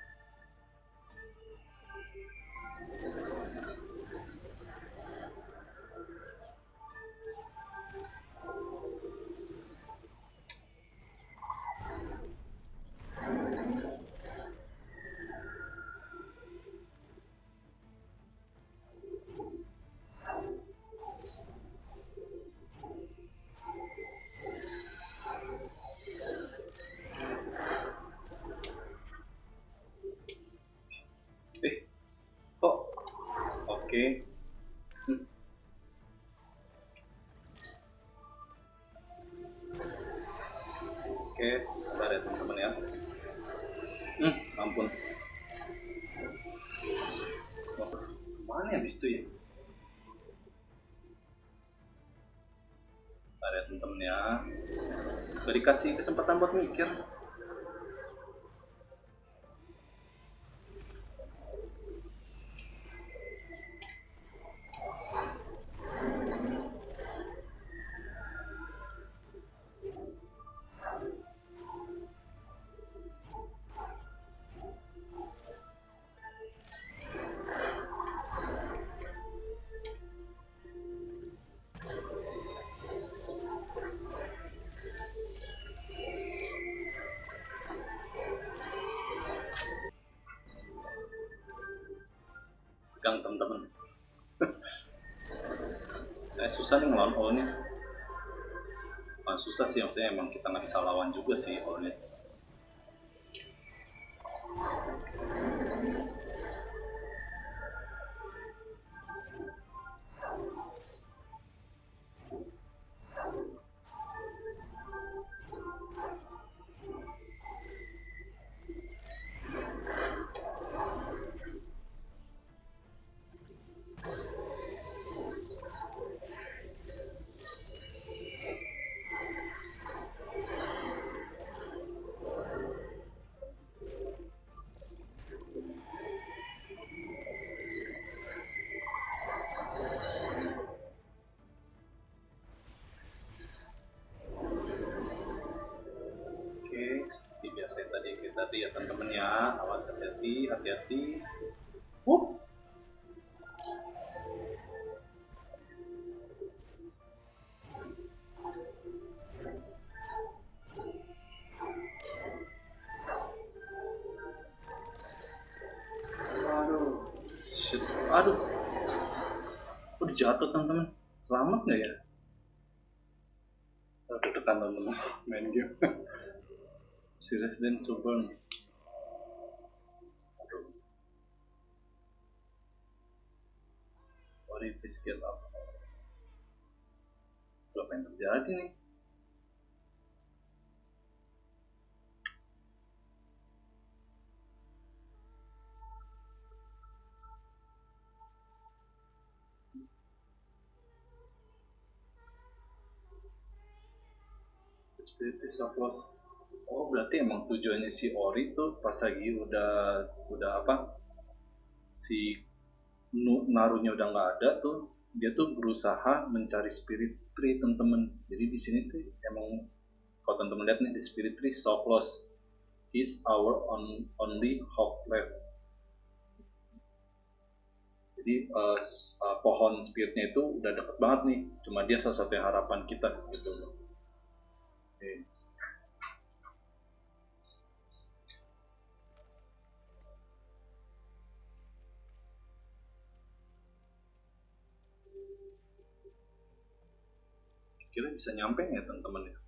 Kok oke. Oke, sabar ya teman-teman ya. Ampun. Wah, kemana ya habis itu ya? Sabar ya teman-teman ya. Udah dikasih kesempatan buat mikir. Pegang teman-teman. Saya susah nih ngelawan all-nya. Susah sih, maksudnya emang kita nggak bisa lawan juga sih all-nya. Seperti biasa tadi kita ya teman-teman ya, awas hati-hati, hati-hati. Aduh, udah jatuh teman-teman. Selamat nggak ya? Udah tekan teman-teman main game. Serious dan coba. Aduh. What if we scale up? Apa yang terjadi nih? Spirit is applause. Oh, berarti emang tujuannya si Ori tuh pas lagi udah apa? Si Narunya udah nggak ada tuh, dia tuh berusaha mencari spirit tree teman-teman. Jadi di sini tuh emang kalau teman-teman lihat nih di spirit tree so close is our only hope left. Jadi pohon spiritnya itu udah deket banget nih, cuma dia salah satu harapan kita gitu. Okay. Kira bisa nyampe ya teman-teman ya?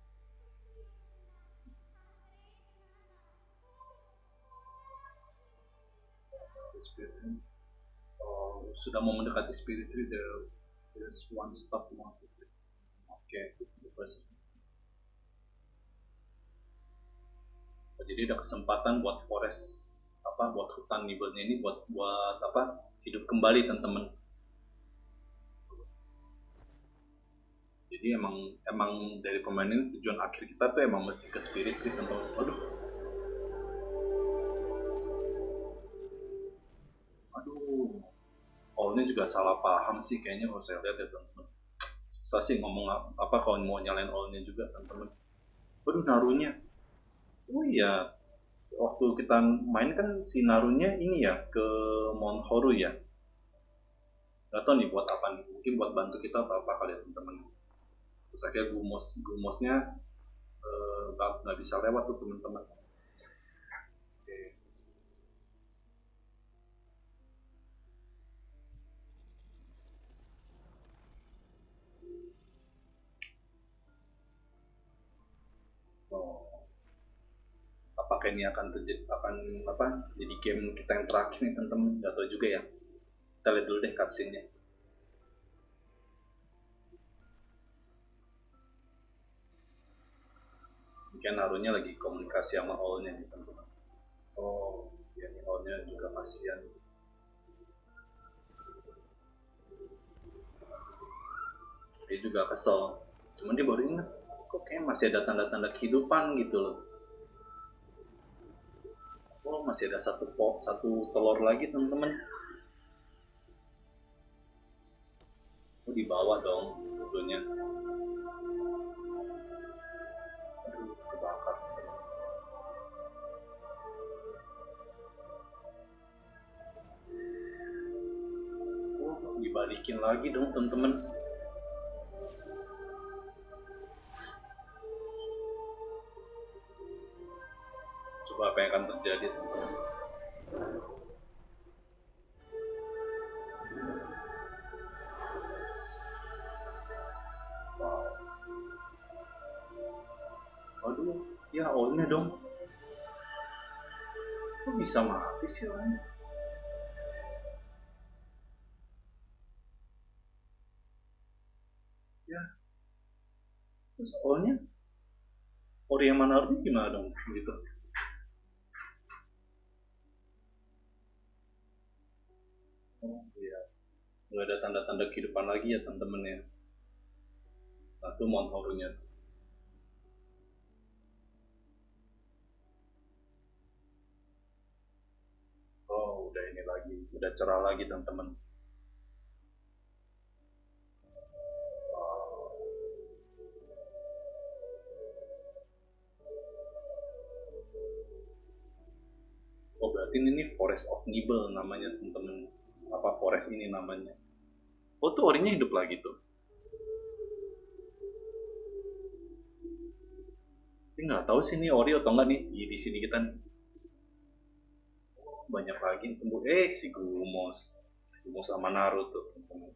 Spirit tree. Sudah mau mendekati spirit tree, there's one stop more to take. Oke, jadi ada kesempatan buat forest buat hutan nibelnya ini buat apa hidup kembali teman-teman. Jadi emang dari pemain ini tujuan akhir kita tuh emang mesti ke spirit tree teman-teman. Aduh, ini juga salah paham sih kayaknya kalau saya lihat ya teman-teman. Susah sih ngomong apa kalau mau nyalain all-nya juga teman-teman. Waduh, Narunya. Oh iya, waktu kita main kan si Narunya ini ya ke Mount Horu ya. Gak tau nih buat apa nih. Mungkin buat bantu kita atau apa kali ya teman-teman. Terus akhirnya Gumosnya nggak bisa lewat tuh teman-teman. Oke. Oh, apakah ini akan terjadi akan apa jadi game kita yang terakhir nih teman-teman? Gak tau juga ya. Kita lihat dulu deh cutscene-nya. Mungkin Narunya lagi komunikasi sama All-nya nih teman-teman. Oh, ya nih All-nya juga kasihan. Dia juga kesel. Cuman dia baru ingat, kok kayak masih ada tanda-tanda kehidupan gitu loh. Oh, masih ada satu telur lagi teman-teman. Oh, di bawah dong tentunya. Aduh, kebakar. Oh, dibalikin lagi dong teman-teman. Coba apa yang akan terjadi teman-teman. Wow. Aduh, ya All-nya dong. Kok bisa mati sih All-nya? Ya, terus All-nya Ori yang mana artinya gimana dong gitu. Oh iya, nggak ada tanda-tanda kehidupan lagi ya teman-teman ya. Nah itu Mount Horu-nya. Oh udah ini lagi, udah cerah lagi teman-teman. Oh berarti ini Forest of Nibel namanya teman-teman. Apa forest ini namanya? Oh tuh orinya hidup lagi tuh. Tapi nggak tahu sih ini ori atau enggak nih di sini kita nih. Banyak lagi tumbuh. Si Gumos sama Naruto teman-teman.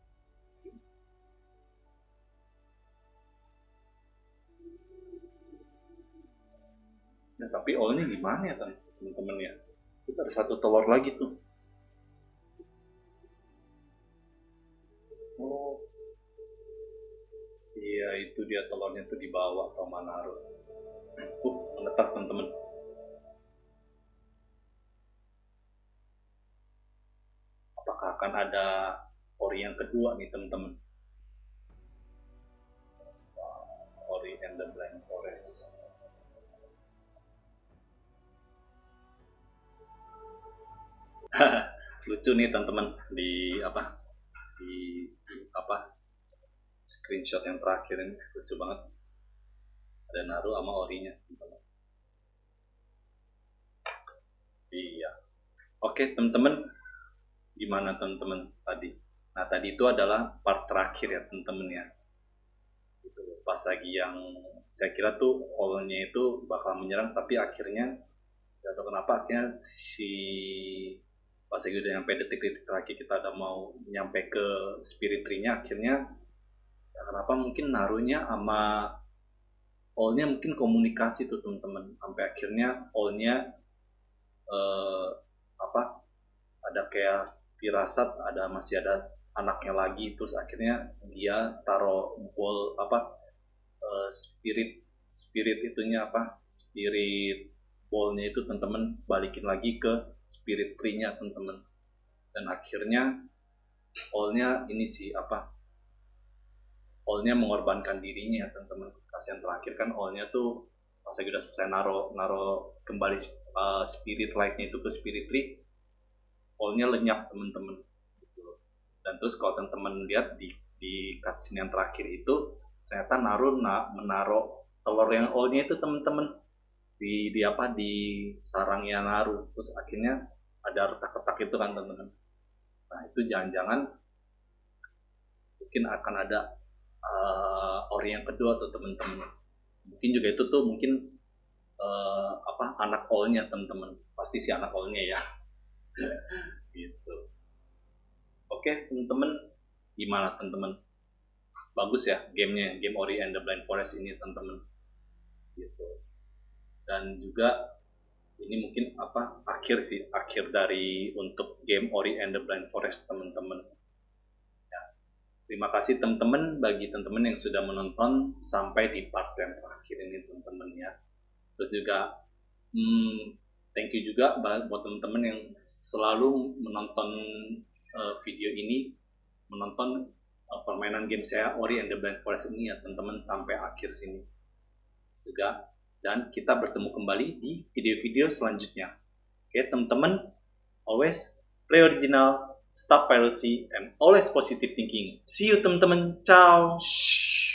Nah tapi all-nya gimana ya teman-teman ya? Terus ada satu telur lagi tuh. Oh iya itu dia telurnya tuh dibawa sama Naruto. Menetas teman-teman. Apakah akan ada ori yang kedua nih teman-teman? Ori and the Blind Forest. Lucu nih teman-teman di apa screenshot yang terakhir ini lucu banget. Ada Naru sama Orinya teman-teman. Iya. Oke teman-teman, gimana teman-teman tadi? Nah tadi itu adalah part terakhir ya teman-teman ya. Gitu. Pas lagi yang saya kira tuh all-nya itu bakal menyerang tapi akhirnya gak tahu kenapa akhirnya si pas lagi udah nyampe detik-detik terakhir kita udah mau nyampe ke spirit tree-nya akhirnya ya kenapa mungkin Narunya sama all-nya mungkin komunikasi tuh teman-teman sampai akhirnya all-nya eh, apa ada kayak firasat masih ada anaknya lagi terus akhirnya dia taruh ball spirit spirit itunya spirit ballnya itu teman-teman balikin lagi ke spirit tree-nya teman-teman dan akhirnya all-nya ini sih all-nya mengorbankan dirinya teman-teman. Kasihan terakhir kan all-nya tuh pas lagi udah selesai naro kembali spirit light-nya itu ke spirit tree, all-nya lenyap teman-teman. Dan terus kalau teman-teman lihat di cutscene yang terakhir itu ternyata menaruh telur yang oldnya itu teman-teman di apa di sarangnya Naru, terus akhirnya ada retak-retak itu kan teman-teman. Nah itu jangan-jangan mungkin akan ada ori yang kedua tuh teman-teman. Mungkin juga itu tuh mungkin anak owlnya teman-teman, pasti si anak owlnya ya. Gitu. Oke teman-teman, gimana teman-teman? Bagus ya gamenya, game Ori and the Blind Forest ini teman-teman. Gitu. Dan juga ini mungkin akhir dari untuk game Ori and the Blind Forest teman-teman. Ya. Terima kasih teman-teman bagi teman-teman yang sudah menonton sampai di part yang terakhir ini teman-teman ya. Terus juga thank you juga buat teman-teman yang selalu menonton video ini, menonton permainan game saya Ori and the Blind Forest ini ya teman-teman sampai akhir sini juga. Dan kita bertemu kembali di video-video selanjutnya. Oke teman-teman, always play original, stop piracy, and always positive thinking. See you teman-teman, ciao.